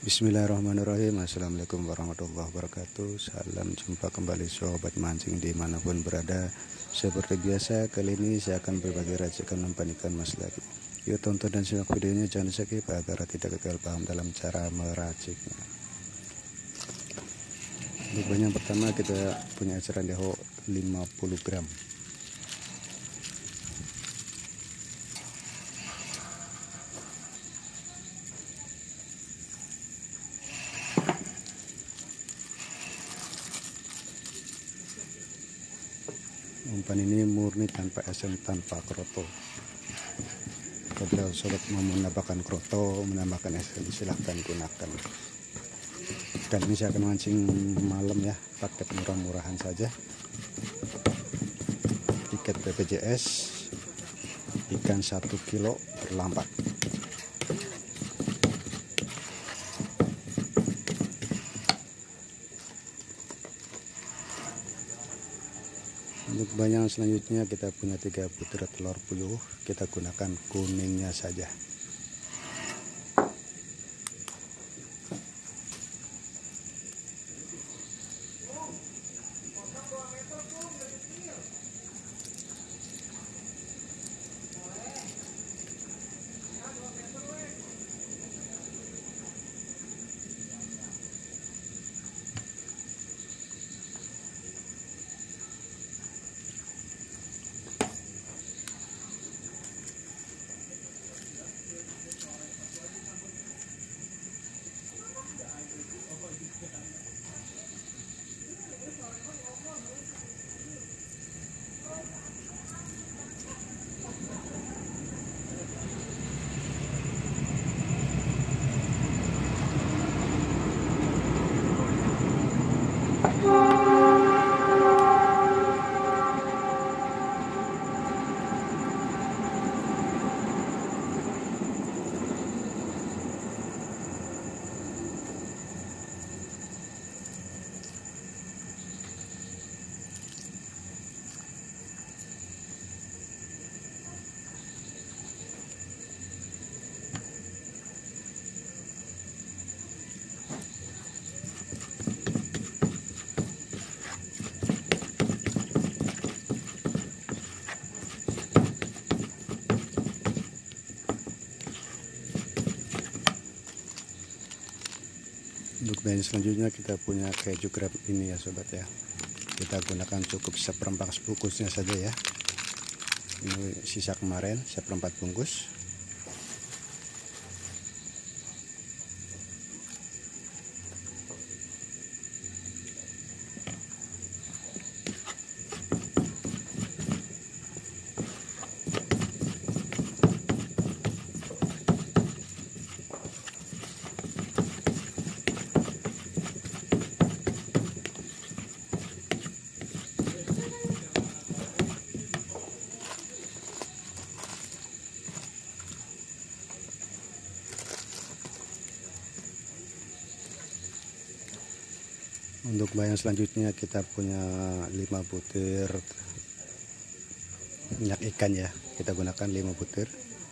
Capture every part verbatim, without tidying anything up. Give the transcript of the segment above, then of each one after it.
Bismillahirrahmanirrahim. Assalamualaikum warahmatullahi wabarakatuh. Salam jumpa kembali sobat mancing dimanapun berada. Seperti biasa, kali ini saya akan berbagi racikan umpan ikan mas lagi. Yuk tonton dan simak videonya, jangan skip agar tidak gagal paham dalam cara meraciknya. Untuk yang pertama kita punya eceran deho lima puluh gram. Umpan ini murni tanpa esen, tanpa kroto. Apabila sobat mau menambahkan kroto, menambahkan esen, silahkan gunakan. Kali ini saya akan mancing malam ya, paket murah-murahan saja. Tiket B P J S, ikan satu kilo berlambat. Untuk banyak selanjutnya kita punya tiga butir telur puyuh, kita gunakan kuningnya saja. Untuk bahan selanjutnya kita punya keju crab ini ya sobat ya. Kita gunakan cukup seperempat bungkusnya saja ya. Ini sisa kemarin seperempat bungkus. Untuk bahan selanjutnya kita punya lima butir minyak ikan ya. Kita gunakan lima butir.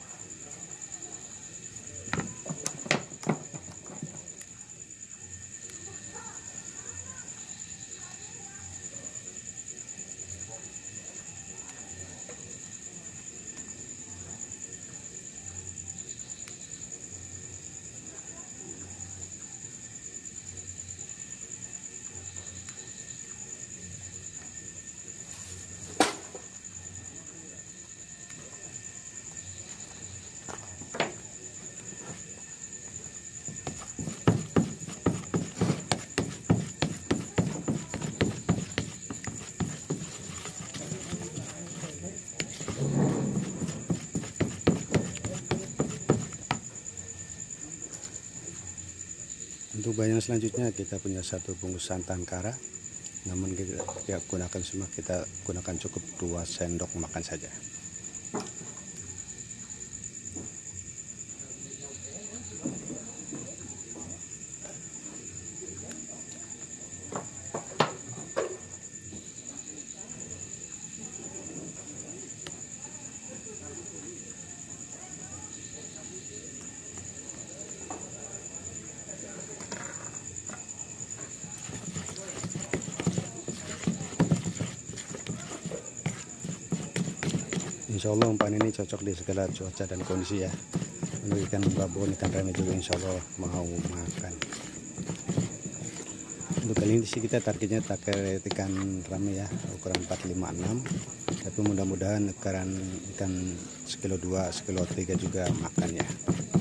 Untuk bahan selanjutnya kita punya satu bungkus santan kara, namun kita tidak gunakan semua, kita gunakan cukup dua sendok makan saja. Insya Allah umpan ini cocok di segala cuaca dan kondisi ya. Untuk ikan babon, ikan rame juga insya Allah mau makan. Untuk kali ini sih kita targetnya pakai ikan rame ya, ukuran empat lima enam. Tapi mudah-mudahan ikan ikan sekilo dua, sekilo tiga juga makan ya.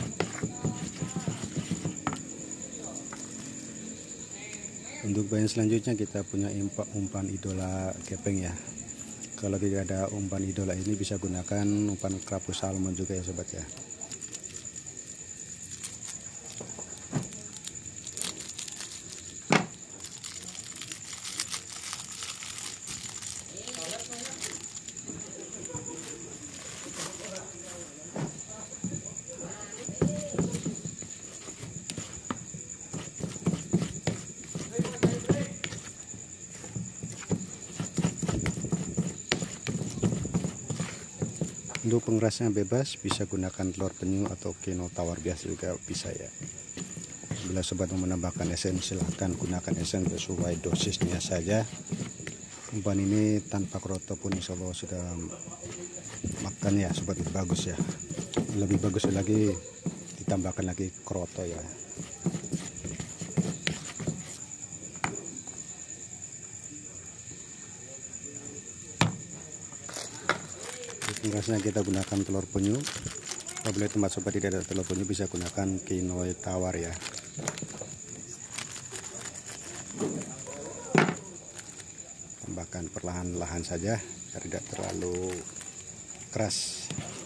Untuk bahan selanjutnya kita punya umpan idola gepeng ya. Kalau tidak ada umpan idola ini bisa gunakan umpan kerapu salmon juga ya sobat ya. Untuk pengerasnya bebas, bisa gunakan telur penyu atau kino tawar biasa juga bisa ya. Bila sobat mau menambahkan esen, silahkan gunakan esen sesuai dosisnya saja. Umpan ini tanpa kroto pun insya Allah sudah makan ya sobat, itu bagus ya. Lebih bagus lagi ditambahkan lagi kroto ya. Pengerasnya kita gunakan telur penyu. Apabila tempat sobat tidak ada telur penyu, bisa gunakan kino tawar ya. Tambahkan perlahan-lahan saja, tidak terlalu keras.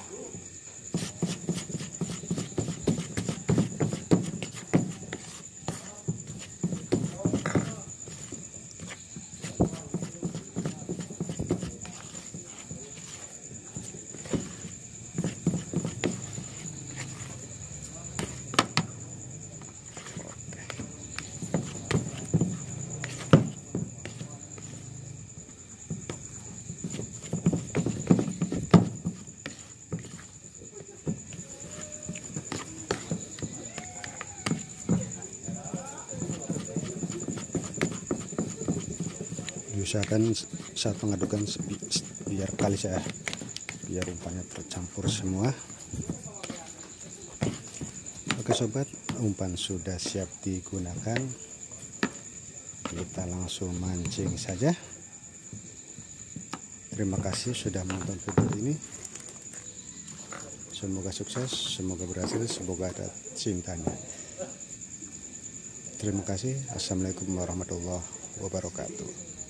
Diusahakan saat mengadukan biar kali saya biar umpannya tercampur semua. Oke sobat, umpan sudah siap digunakan. Kita langsung mancing saja. Terima kasih sudah menonton video ini. Semoga sukses, semoga berhasil, semoga ada cintanya. Terima kasih. Assalamualaikum warahmatullahi wabarakatuh.